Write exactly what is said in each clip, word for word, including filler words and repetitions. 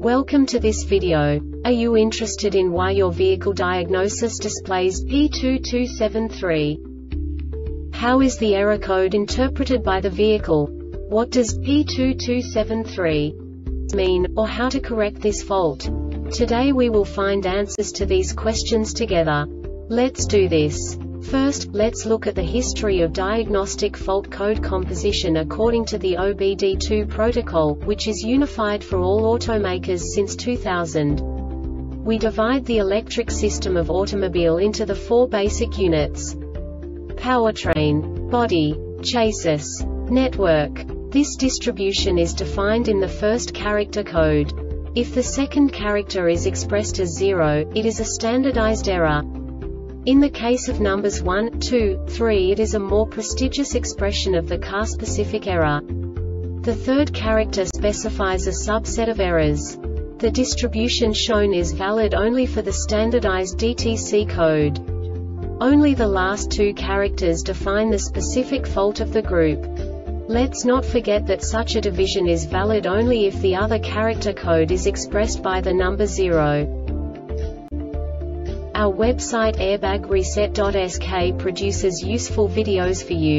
Welcome to this video. Are you interested in why your vehicle diagnosis displays P two two seven three? How is the error code interpreted by the vehicle? What does P two two seven three mean, or how to correct this fault? Today we will find answers to these questions together. Let's do this. First, let's look at the history of diagnostic fault code composition according to the O B D two protocol, which is unified for all automakers since two thousand. We divide the electric system of automobile into the four basic units: powertrain, body, chassis, network. This distribution is defined in the first character code. If the second character is expressed as zero, it is a standardized error. In the case of numbers one, two, three, it is a more prestigious expression of the car-specific error. The third character specifies a subset of errors. The distribution shown is valid only for the standardized D T C code. Only the last two characters define the specific fault of the group. Let's not forget that such a division is valid only if the other character code is expressed by the number zero. Our website airbag reset dot S K produces useful videos for you.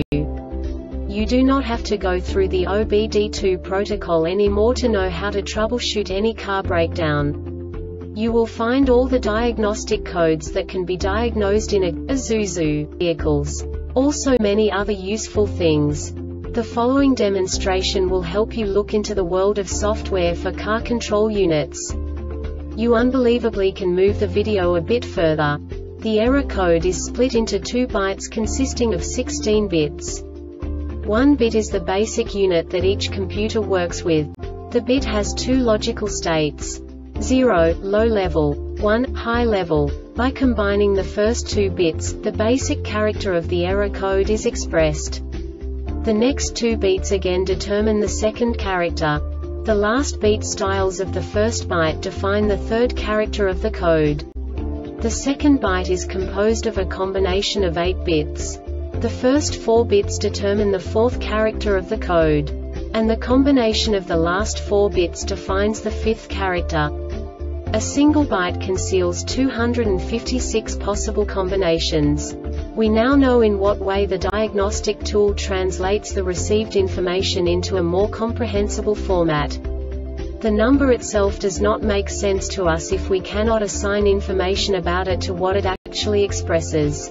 You do not have to go through the O B D two protocol anymore to know how to troubleshoot any car breakdown. You will find all the diagnostic codes that can be diagnosed in a Isuzu vehicles. Also many other useful things. The following demonstration will help you look into the world of software for car control units. You unbelievably can move the video a bit further. The error code is split into two bytes consisting of sixteen bits. One bit is the basic unit that each computer works with. The bit has two logical states: zero, low level, one, high level. By combining the first two bits, the basic character of the error code is expressed. The next two beats again determine the second character. The last beat styles of the first byte define the third character of the code. The second byte is composed of a combination of eight bits. The first four bits determine the fourth character of the code. And the combination of the last four bits defines the fifth character. A single byte conceals two hundred fifty-six possible combinations. We now know in what way the diagnostic tool translates the received information into a more comprehensible format. The number itself does not make sense to us if we cannot assign information about it to what it actually expresses.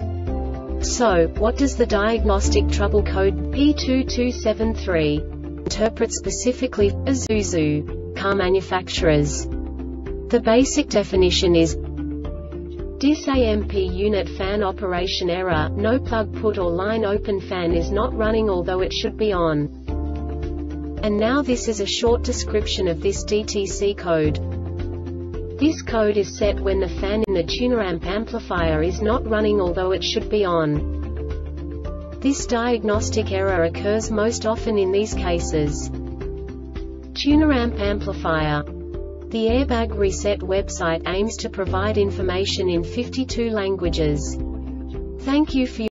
So, what does the diagnostic trouble code P two two seven three interpret specifically for Isuzu car manufacturers? The basic definition is D I S A M P unit fan operation error, no plug put or line open, fan is not running although it should be on. And now this is a short description of this D T C code. This code is set when the fan in the tuneramp amplifier is not running although it should be on. This diagnostic error occurs most often in these cases: tuneramp amplifier. The Airbag Reset website aims to provide information in fifty-two languages. Thank you for your